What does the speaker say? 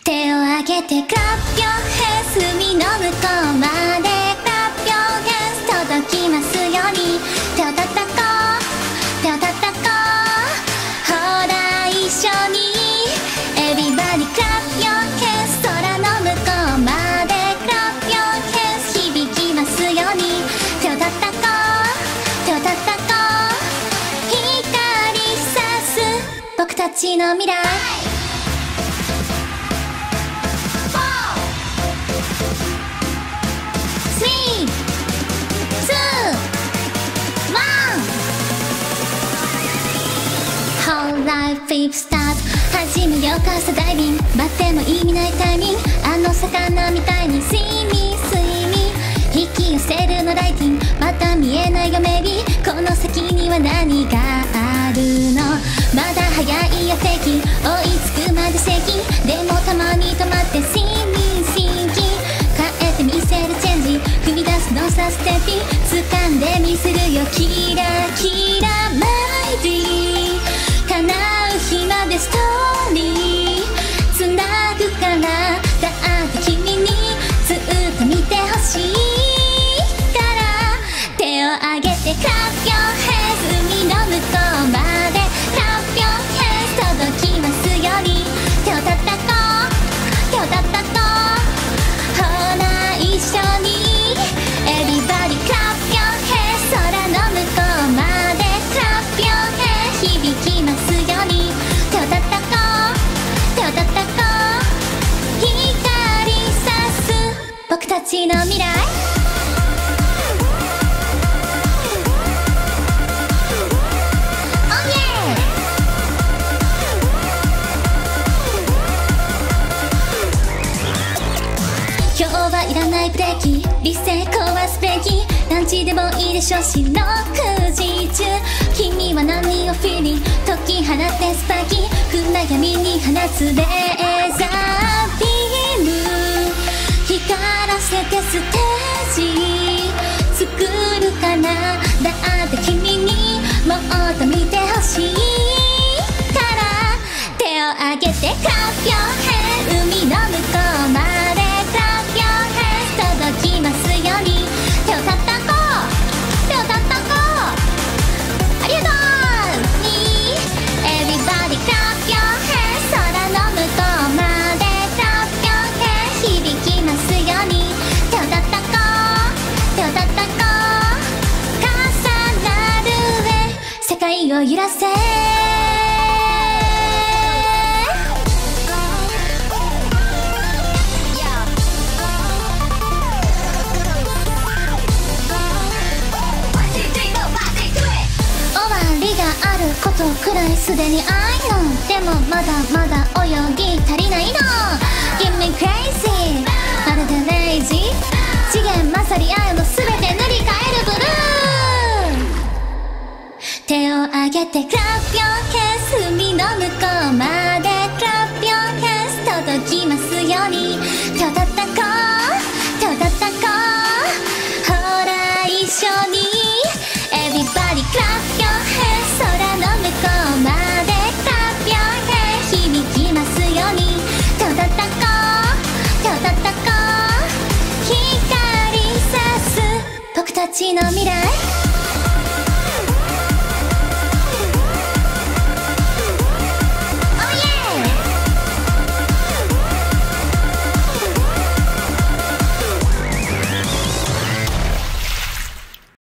手を上げてクラッピョンヘス海の向こうまでクラッピョンヘス届きますように手を叩こう手を叩こうほら一緒に Everybody クラッピョンヘス空の向こうまでクラッピョンヘス響きますように手を叩こう手を叩こう光さす僕たちの未来Life flip start 始めようかさダイビングバッテも意味ないタイミングあの魚みたいに睡眠引き寄せるのライティングまた見えないよ maybe この先には何があるのまだ早いよ敵追いつくまで正義でもたまに止まって睡眠変えてみせるチェンジ踏み出すのさステッピン掴んでみせるよキラキラマイディ叶う日までストーリーつなぐからだって君にずっと見てほしいから手を上げてクラッピョンヘス海の向こうまでクラッピョンヘス届きますように手を叩こう手を叩こうほら一緒に Everybody クラッピョンヘス空の向こうまでクラッピョンヘス響きますように手を叩こう手を叩こう光さす僕たちの未来今日はいらないブレーキ理性壊すべきランチでもいいでしょ四六時中君は何をフィーリン解き放ってスパーキー暗闇に放つレーザービーム光らせてステージ作るからだって君にもっと見てほしいから手を上げてクラッピョンヘ海の向こうまでクラッピョンヘ届きますように手を叩こう手を叩こうありがとうに Everybody クラッピョンヘ空の向こうまでクラッピョンヘ響きますように手を叩こう手を叩こう重なる上世界を揺らせあることくらいすでに愛のでもまだまだ泳ぎ足りないの Give me crazy まるでレイジー次元勝り愛も全て塗り替えるブルー手を上げてクラッピョンヘス海の向こうまでクラッピョンヘス届きますように手を叩こう手を叩こうほら一緒に Everybody クラッピョンヘス空の向こうまでクラッピョンヘス響きますように手を叩こう手を叩こう光さす僕たちの未来